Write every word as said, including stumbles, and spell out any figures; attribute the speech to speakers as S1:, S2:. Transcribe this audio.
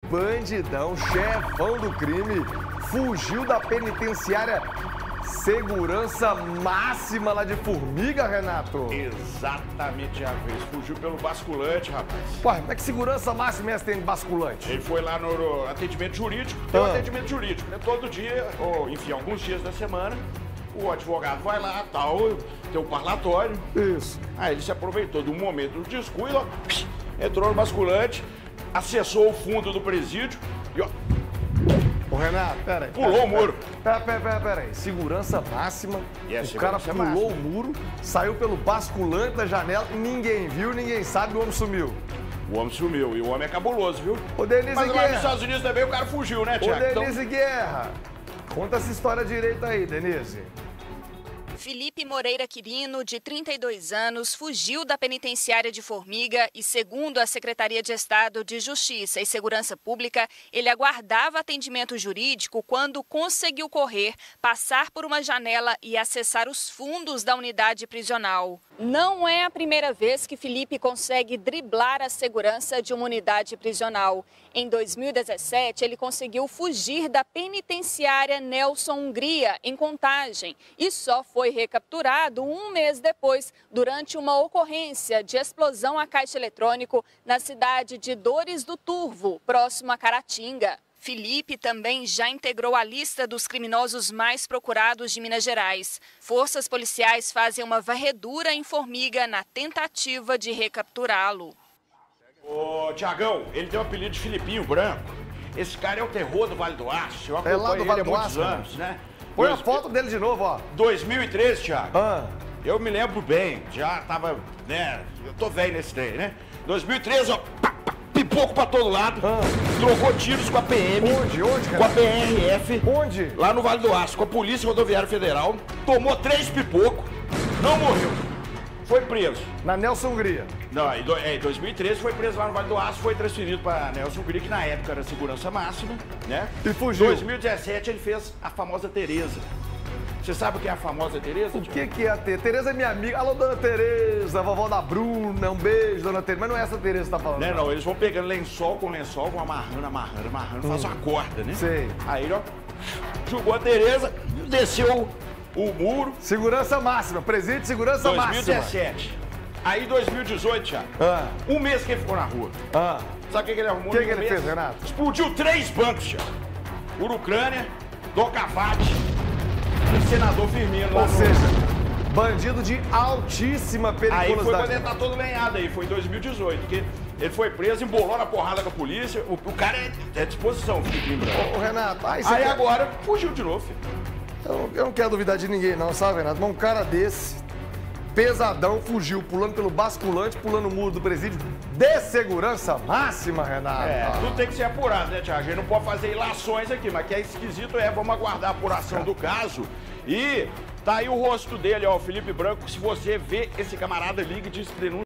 S1: bandidão, chefão do crime, fugiu da penitenciária Segurança Máxima lá de Formiga, Renato?
S2: Exatamente, a vez. Fugiu pelo basculante, rapaz.
S1: Ué, como é que Segurança Máxima é essa tem de basculante?
S2: Ele foi lá no atendimento jurídico, tem um
S1: Ah.
S2: atendimento jurídico, né? Todo dia, ou enfim, alguns dias da semana, o advogado vai lá, tal, tem um parlatório.
S1: Isso.
S2: Aí ele se aproveitou de um momento do descuido, ó, entrou no basculante, acessou o fundo do presídio e, ó,
S1: Ô, Renato, pera aí.
S2: pulou o muro.
S1: Pera, pera, pera, pera aí. Segurança máxima.
S2: E é
S1: o cara
S2: segurança
S1: pulou
S2: máxima.
S1: o muro, saiu pelo basculante da janela, ninguém viu, ninguém sabe, o homem sumiu.
S2: O homem sumiu e o homem é cabuloso, viu?
S1: Ô, Denise
S2: Mas lá
S1: Guerra.
S2: nos Estados Unidos também o cara fugiu, né,
S1: Ô,
S2: Tiago? Então,
S1: Denise Guerra. Conta essa história direito aí, Denise.
S3: Felipe Moreira Quirino, de trinta e dois anos, fugiu da penitenciária de Formiga e, segundo a Secretaria de Estado de Justiça e Segurança Pública, ele aguardava atendimento jurídico quando conseguiu correr, passar por uma janela e acessar os fundos da unidade prisional. Não é a primeira vez que Felipe consegue driblar a segurança de uma unidade prisional. Em dois mil e dezessete, ele conseguiu fugir da penitenciária Nelson Hungria, em Contagem, e só foi recapturado um mês depois, durante uma ocorrência de explosão a caixa eletrônico na cidade de Dores do Turvo, próximo a Caratinga. Felipe também já integrou a lista dos criminosos mais procurados de Minas Gerais. Forças policiais fazem uma varredura em Formiga na tentativa de recapturá-lo.
S2: Ô, Tiagão, ele tem o apelido de Filipinho Branco. Esse cara é o terror do Vale do Aço. Eu
S1: É lá do
S2: acompanho
S1: Vale
S2: ele
S1: do
S2: há muitos
S1: Aço,
S2: anos, né?
S1: Põe a
S2: Dois-
S1: foto dele de novo, ó.
S2: dois mil e treze, Thiago.
S1: Ah.
S2: Eu me lembro bem, já tava, né? Eu tô velho nesse trem, né? dois mil e treze, ó, pá, pá, pipoco pra todo lado.
S1: Ah.
S2: Trocou tiros com a P M.
S1: Onde? Onde,
S2: Com a
S1: Renato?
S2: P R F.
S1: Onde?
S2: Lá no Vale do Aço, com a Polícia Rodoviária Federal. Tomou três pipocos, não morreu. Foi preso.
S1: Na Nelson Hungria.
S2: Não, em do- é, em dois mil e treze foi preso lá no Vale do Aço, foi transferido para Nelson Hungria, que na época era segurança máxima, né?
S1: E fugiu.
S2: Em dois mil e dezessete ele fez a famosa Tereza. Você sabe o que é a famosa Tereza?
S1: O que que é a Tereza? Tereza é minha amiga. Alô, dona Tereza, vovó da Bruna. Um beijo, dona Tereza. Mas não é essa Tereza que tá falando.
S2: Né, não, eles vão pegando lençol com lençol, vão amarrando, amarrando, amarrando, faz uma corda, né?
S1: Sei.
S2: Aí, ó, jogou a Tereza, desceu o muro,
S1: Segurança máxima. Presídio de segurança
S2: dois mil e
S1: máxima.
S2: dezessete. Aí, dois mil e dezoito, Thiago,
S1: Ah,
S2: um mês que ele ficou na rua.
S1: ah.
S2: Sabe o que, que ele arrumou?
S1: O que
S2: em um
S1: que ele
S2: mês?
S1: fez, Renato?
S2: Explodiu três bancos, Thiago. Urucrânia, Docavate e senador Firmino. lá
S1: Ou
S2: no-
S1: seja, bandido de altíssima
S2: Aí foi quando
S1: periculosidade.
S2: ele tá todo lenhado aí, foi em dois mil e dezoito, que ele foi preso, embolou na porrada com a polícia, o, o cara é, é disposição, Felipe Branco.
S1: Ô, Renato, aí, você
S2: Aí
S1: quer-
S2: agora fugiu de novo, filho.
S1: Eu, eu não quero duvidar de ninguém, não, sabe, Renato? Mas um cara desse, pesadão, fugiu, pulando pelo basculante, pulando o muro do presídio, de segurança máxima, Renato.
S2: É, tudo tem que ser apurado, né, Thiago? A gente não pode fazer ilações aqui, mas que é esquisito é, vamos aguardar a apuração do caso. E tá aí o rosto dele, ó, o Felipe Branco. Se você vê esse camarada, ligue e diz que denúncia.